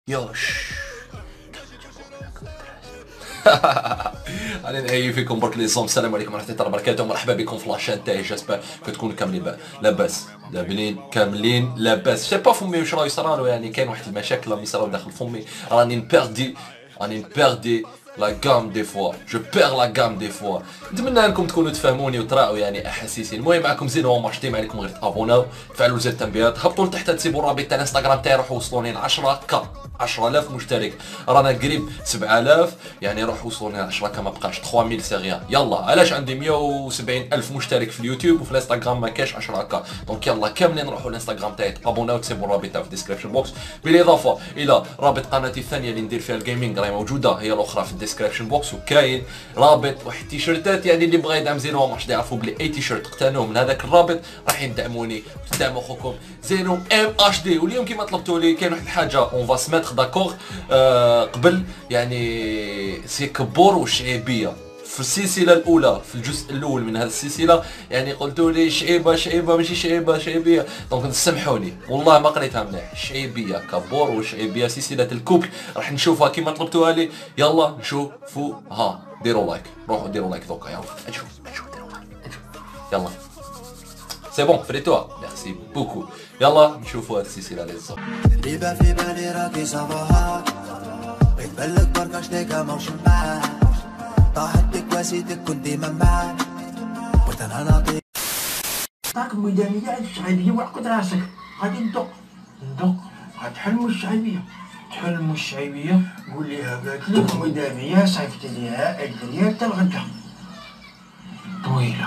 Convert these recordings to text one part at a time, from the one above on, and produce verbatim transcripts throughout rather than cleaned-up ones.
يوش. انا نهي فيكم برك لي زوم. السلام عليكم ورحمه الله وبركاته، مرحبا بكم في لاشين تاعي. جاسبر كتكونوا كاملين لاباس لابنين كاملين لاباس. سي با فمي واش راه يصرالو، يعني كاين واحد المشاكل راهم يصراو داخل فمي، راني نبيردي راني نبيردي لا غام دي فوا، جو بير لا غام دي فوا. نتمنى انكم تكونوا تفهموني وتراعوا يعني احاسيسي. المهم معكم زين، هو مارشتي ما عليكم غير تابوناو، تفعلوا زر التنبيهات، هبطوا لتحت تسيبوا الرابط تاع الانستغرام تاعي، روحوا وصلوني ل عشرة كا عشرة آلاف مشترك، رانا قريب سبعة آلاف، يعني روحوا وصلوني ل عشرة كا، ما بقاش ثلاثة ميل سي غيان. يلا علاش عندي مية وسبعين ألف مشترك في اليوتيوب وفي الانستغرام ما كاش عشرة كا، دونك يلا كاملين روحوا الانستغرام تاعي تابوناو وتسيبوا الرابط تاعو في الديسكريبشن بوكس، بالاضافه الى رابط قناتي الثانيه اللي ندير فيها الجيمنج راهي موجوده، هي الاخرى في الديسكريبشن بوكس. وكاين رابط واحد التيشيرتات، يعني اللي بغى يدعم زينو ما يعرفوا بلي اي تيشيرت اقتنوه من هذاك الرابط راح يدعموني وتدعموا اخوكم زينو ام اش دي. واليوم كيما طلبتوا لي كاين واحد الحاجه اون فا سميتر داكور آه قبل، يعني سي كبور والشعيبيه في السلسله الاولى، في الجزء الاول من هذه السلسله، يعني قلتوا لي شعيبه شعيبه ماشي شعيبه شعيبيه، دونك سامحوني والله ما قريتها مليح. شعيبيه كبور وشعيبيه سلسله الكوبل راح نشوفها كيما طلبتوها لي. يلا نشوفوها، ديروا لايك، روحوا ديروا لايك دوكا، يلا نشوف نشوف ديروا لايك نشوف. يلا سي بون فريتوها، ميرسي بوكو. يلا نشوفوا هذه السلسله لي الزوم. ديما في بالي راكي صافوها، بغيت بالك برك شتيك ماوش معاك، طاحت بك واسيتك كنت ديما معاك، بغيت انا نعطيك عطاك ميدانية الشعيبية وعقد راسك، غادي ندق ندق غتحلمو الشعيبية، تحلمو الشعيبية قول ليها قالت لك ميدانية صيفط ليها ألف ريال تا الغدا طويلة.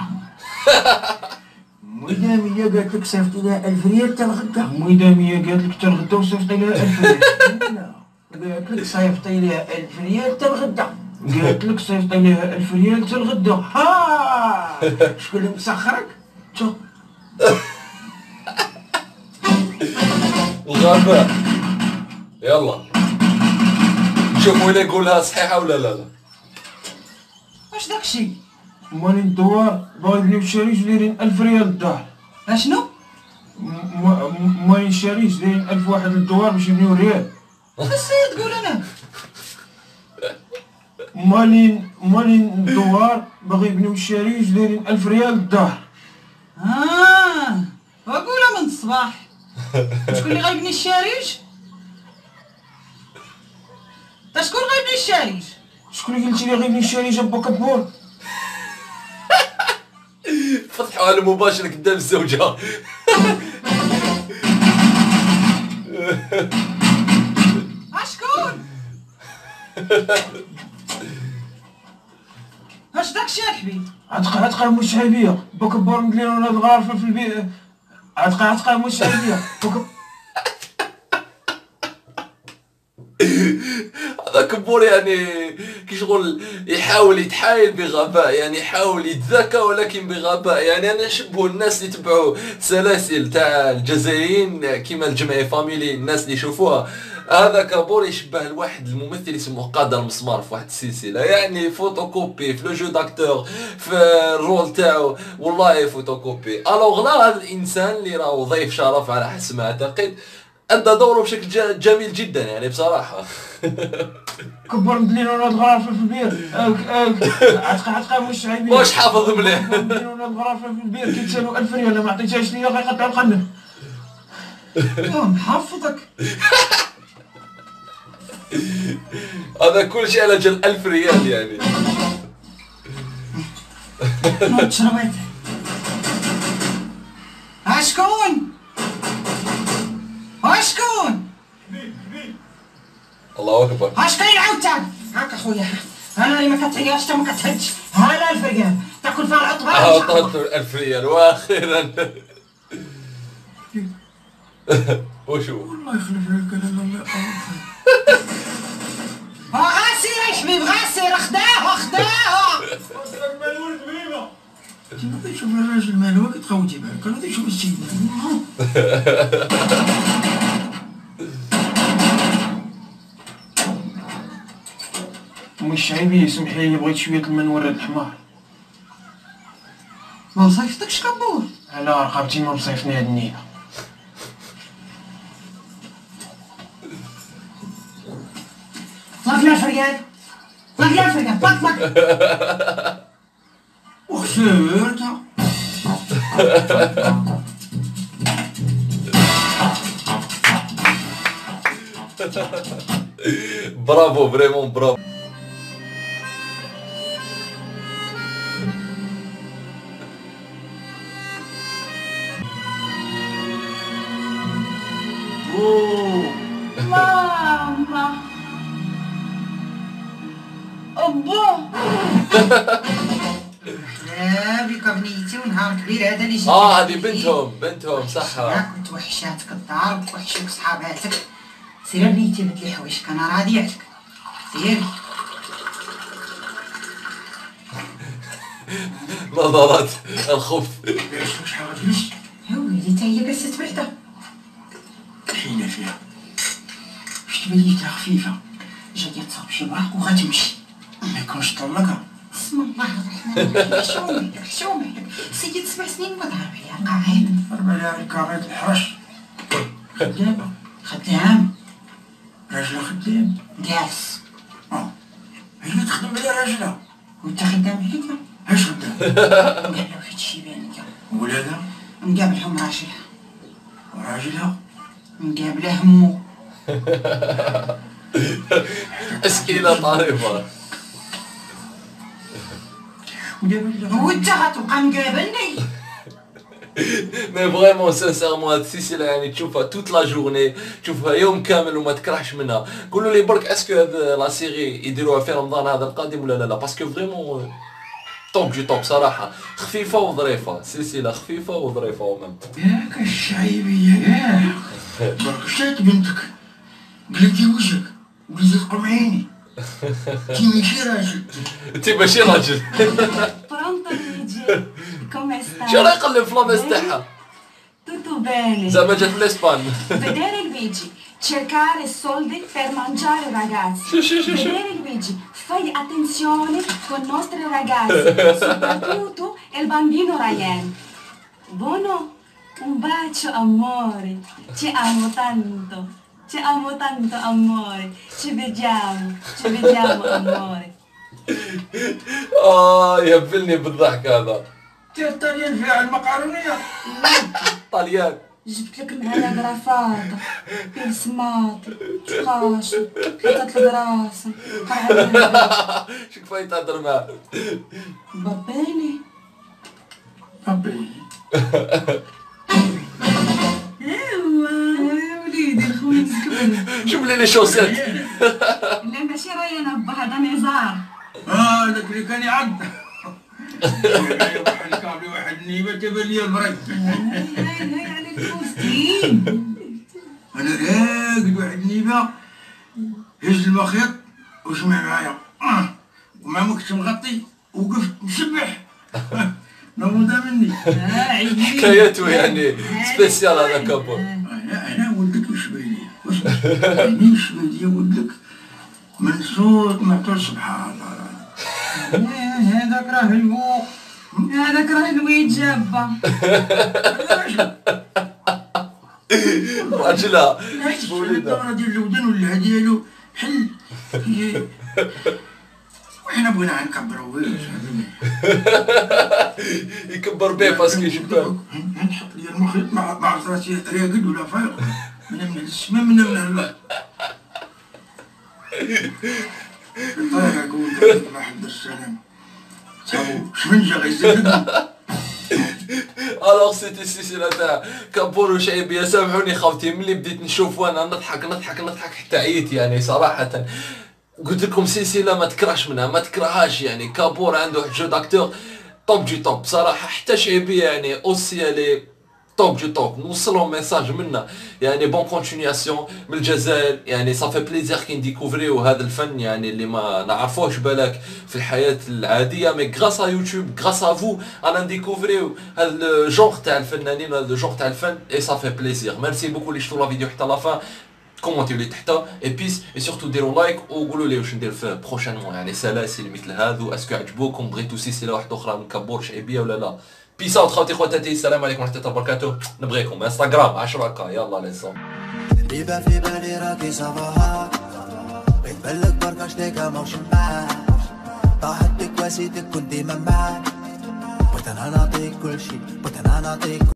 ميدانية قالت لك صيفط ليها ألف ريال تا الغدا. ميدانية قالت لك تا الغدا وصيفط ليها ألف ريال. لا قالت لك صيفط ليها ألف ريال تا الغدا. قالت لك صيفط ليها ألف ريال تا الغدا. ها شكون اللي مسخرك؟ شوف الغباء. يلا نشوفوا الا يقولها صحيحه ولا لا لا. واش داكشي؟ مالي الدوار باغي يبنيو الشريش دايرين ألف ريال الدار. اشنو؟ مالي الشريش دايرين ألف واحد للدوار باش يبنيو ريال. السيد قول انا. مالي مالي الدوار باغي يبنيو الشريش دايرين ألف ريال الدار. اه وقولها من الصباح. شكون اللي غيبني الشاريج؟ تا شكون غيبني الشاريج؟ شكون اللي قلتي لي غيبني الشريش ابا كبور؟ فتحوا على مباشر قدام الزوجه. اشكون؟ اش داكشي يا حبيبي؟ عتقى عتقى مو الشعيبيه با كبور مدلين ولا الغرفه في البيت. عتقى عتقى مو الشعيبيه هذا كبور يعني كي شغل يحاول يتحايل بغباء، يعني يحاول يتذكى ولكن بغباء. يعني انا نشبه الناس اللي تبعوا سلاسل تاع الجزائريين كيما الجمعيه فاميلي، الناس اللي يشوفوها. هذا كابور يشبه الواحد الممثل اسمه قادر مسمار في واحد السلسله، يعني فوتوكوبي في لو جو داكتور في الرول تاعو، والله فوتوكوبي. الوغ لا، هذا الانسان اللي راهو ضيف شرف على حسب ما اعتقد ادى دوره بشكل جميل جدا يعني بصراحه. كبر مدلين ولا الغرفه في البير. عتقى عتقى مو الشعيبيه واش حافظ مليح. مدلين ولا الغرفه في البير كي تسالو ألف ريال ما عطيتهاش ليا غيقطعوا القنب. محفظك. هذا كل شيء على جال ألف ريال يعني. نوض شربت. اشكون؟ اشكون؟ الله اكبر. اشكون عاوتاني؟ هاك اخويا انا اللي ما كتعياش تا ما كتهدش. ها ألف ريال تاكل فيها العطبه. عطيته ألف ريال واخيرا. وشو؟ الله يخلف عليك انا لا غاسير يا حبيب غاسير. خداها خداها. انت ما تشوف الراجل مالو كتخوتي بالك، انا تشوف السيد امي الشعيبيه سمحي لي بغيت شويه الماء نورد الحمار. ما مصيفطكش كبور. على رقبتي ما مصيفني هاد النيله. الفريال طلق يا الفريال طلق طلق وخسرتها. برافو فريمون برافو. ماما أبا لا بك بنيتي ونهار كبير هذا اللي جيت. اه هذه بنتهم بنتهم صح. كنت وحشاتك الدار وحشوك صحاباتك. سير بنيتي بدلي حوايجك انا راضيه عليك. سيري. نظرات الخوف. واش حاجه فلوس؟ يا وليدي تا هي جلست بعدا. حيلة فيها. واش تبيتها خفيفة؟ جايه تصاوب شي براق وغتمشي. ما يكونش طلقها. بسم الله الرحمن الرحيم. حشومك حشومك. سيد سبع سنين وضرب عليها قاعد. ضرب عليها الكاريط الحرش. خدامة. خدام. راجلة خدام. جالس. اه. هي اللي تخدم بلا راجلها. وانت خدام عليك؟ اش خدام؟ نقابل واحد الشيبانية. ولادها؟ نقابلهم راجلها. وراجلها؟ نقابله همو. اسئله طريفه. وانت غتبقى مقابلني. مي فريمون سانسيرمون هاد السلسله يعني تشوفها توت لا جورني، تشوفها يوم كامل وما تكرهش منها. قولوا لي برك اسكو هاد لا سيري يديروها في رمضان هذا القادم ولا لا لا؟ باسكو فريمون توب جي توب صراحه، خفيفه وظريفه، سلسله خفيفه وظريفه ومام. ياك الشعيبيه ياه. برك شات بنتك قلبتي وجهك وليتي تقم عيني. انتي ماشي راجل. انت ماشي راجل. Pronto Luigi, come stai? شو راه يقلب في لاباس تاعها؟ Tutto bene. زعما جات من اسبان. Vedere Luigi, cercare soldi per mangiare ragazzi. Vedere Luigi, fai attenzione con i nostri ragazzi, soprattutto il bambino Ryan. Buono? Un bacio amore, ci amo tanto, ci amo tanto amore, ci vediamo, ci vediamo amore. اه يهبلني بالضحك هذا. انت الطليان فيها المقارونيه. طليان. جبت لك معايا غرافات بيسماط تقاشر حطت لك راسه شو كفاية تهضر معاه. بابيني ربي. ايوا يا وليدي الخويا مسكين. شوف لي لي شوسيت. لا ماشي ريان با هذا نزار. اه هذاك اللي كان يعض. واحد الكابلي واحد النيبه تبان لي البرك. هاي هاي على الفستين. انا راقد واحد النيبه هز المخيط وسمع معايا آه. وما مكنتش مغطي وقفت مسبح. نوضه مني. حكايته يعني سبيسيال هذا كابور. انا انا ولدك وش بايلي وش بايلي وش بايلي ولدك من صوت ما تقول سبحان الله. هذاك راه المو. هذاك راه لويجي با. راجلها الدورة ديال الودن ولا ديالو حل. وحنا بغينا نكبرو به. يكبر به باسكو شباب. نحط لي المخيط مع مع راسي راقد ولا فايق. من من السما من من الله. طيب اقول الله يحفظ السلام. صابو شمنجه غيزيدنا. الوغ سيتي السلسله تاع كابور وشعيبيه. سامحوني خوتي ملي بديت نشوف وانا نضحك نضحك نضحك حتى عييت يعني صراحه. قلت لكم سلسله ما تكرهش منها ما تكرهاش يعني. كابور عنده واحد جو داكتور توب جي توب صراحه. حتى شعيبيه يعني اوسي لي توب جي توب. نوصلهم ميساج منا يعني بون كونتينياسيون من الجزائر يعني. صافي بليزير كي نديكوفريو هذا الفن يعني اللي ما نعرفوش بالك في الحياه العاديه. مي غراس ا يوتيوب غراس ا فو انا نديكوفريو هذا الجونغ تاع الفنانين هذا الجونغ تاع الفن. اي صافي بليزير. ميرسي بوكو اللي شفتوا لا فيديو حتى لا فان. كومونتيو لي تحت اي بيس اي سورتو ديروا لايك وقولوا لي واش ندير في بروشينمون يعني سلاسل مثل هذو. اسكو عجبوكم بغيتو سلسله واحده اخرى من كابور شعيبيه ولا لا؟ بيس اوت خوتي خواتاتي. السلام عليكم ورحمه الله وبركاته. نبغيكم انستغرام عشرة كا يلا ليسون. بيبان في بالي راكي صباحا يتبلك بركة شتيكا موش معاك طاحت بك واسيتك كنت ديما معاك بغيت انا نعطيك كل شي بغيت انا نعطيك